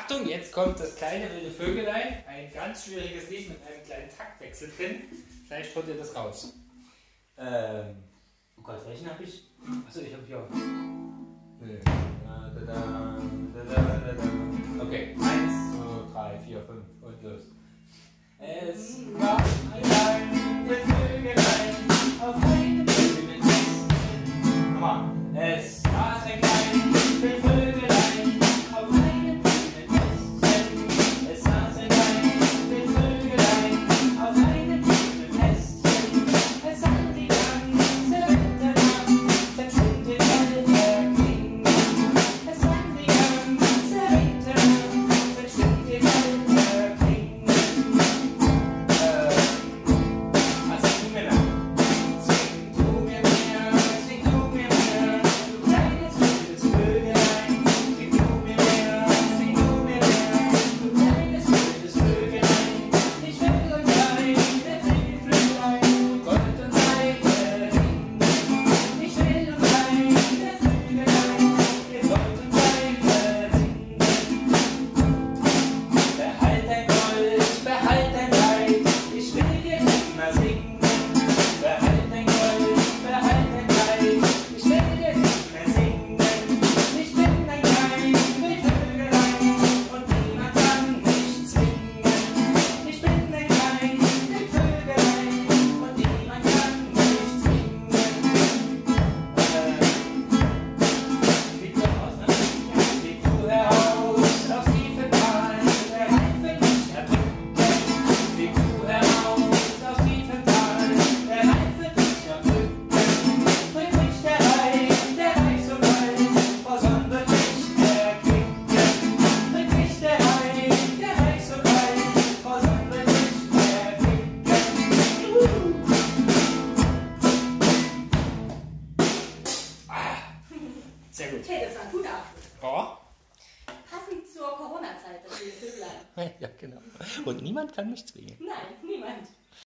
Achtung, jetzt kommt das kleine wilde Vögelein. Ein ganz schwieriges Lied mit einem kleinen Taktwechsel drin. Vielleicht holt ihr das raus. Oh Gott, welchen habe ich? Achso, ich habe hier. Okay, 1, 2, 3, 4, 5 und los. Es war ein kleines Vögelein auf einem grünen Ästchen. Nochmal. Es war ein kleines Vögelein auf einem grünen Ästchen. Es saß ein kleines Vögelein auf einem grünen Ästchen. Es sang die ganze Winternacht, dann schwimmt der Wald ging. Es sang die ganze Winternacht, dann schwimmt der Wald ging. Sehr gut. Okay, das war ein guter Abschluss. Ja. Passend zur Corona-Zeit, das wilde Vögelein. Ja, genau. Und niemand kann mich zwingen. Nein, niemand.